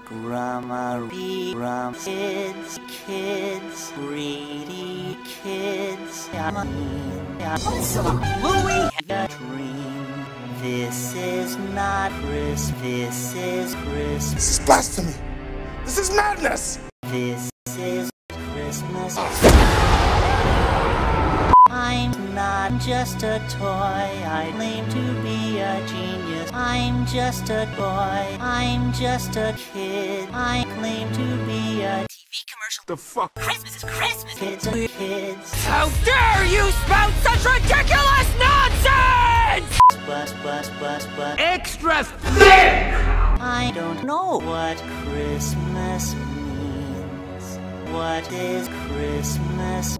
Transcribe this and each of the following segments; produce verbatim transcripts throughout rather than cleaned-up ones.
Grandma, Gram, kids, kids, greedy kids. Louie, a dream. This is not Chris. This is Chris. This is blasphemy. This is madness. This is Christmas. I'm not just a toy, I claim to be a genius. I'm just a boy, I'm just a kid. I claim to be a T V commercial. The fuck? Christmas is Christmas. Kids are kids. How dare you spout such ridiculous nonsense! Bus, bus, bus, bus. Extra thick! I don't know what Christmas means. What is Christmas?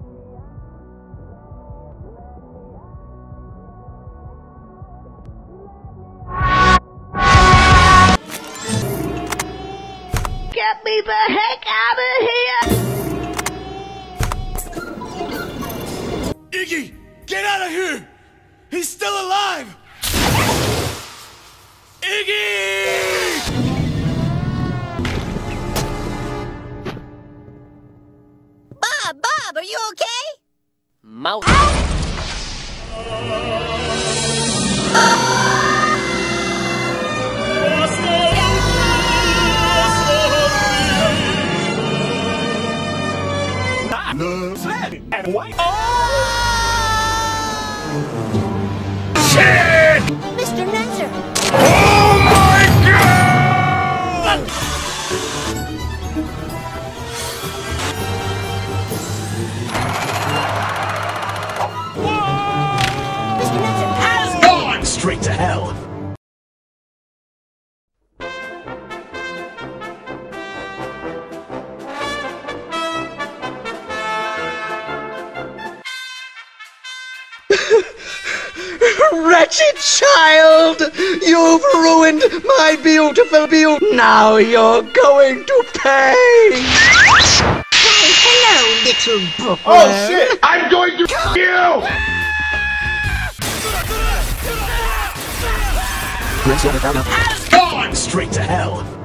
Get me the heck out of here! Iggy, get out of here! He's still alive! Iggy! Bob, Bob, are you okay? Mouth. And white. Oh! Shit! Mister Netzer! Oh my god! Mister Netzer! Has gone straight to hell. Wretched child! You've ruined my beautiful beauty. Now you're going to pay! Hey, hello, little book. Oh shit! I'm going to kill you! Gren-Silver has gone straight to hell.